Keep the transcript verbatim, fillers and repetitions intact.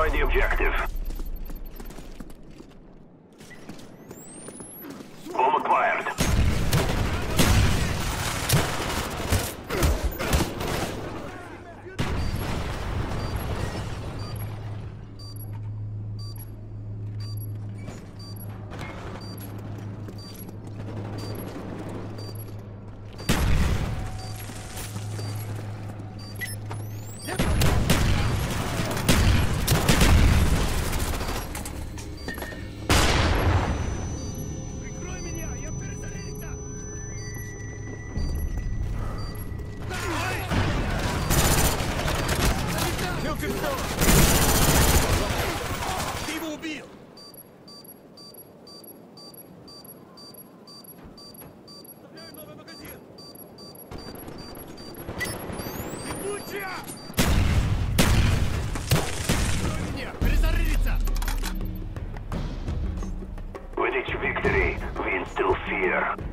Destroy the objective. Bomb acquired. Ты его убил! Вставляю новый магазин! Ебучая! Стой меня! Перезарядиться! With each victory, we instill fear.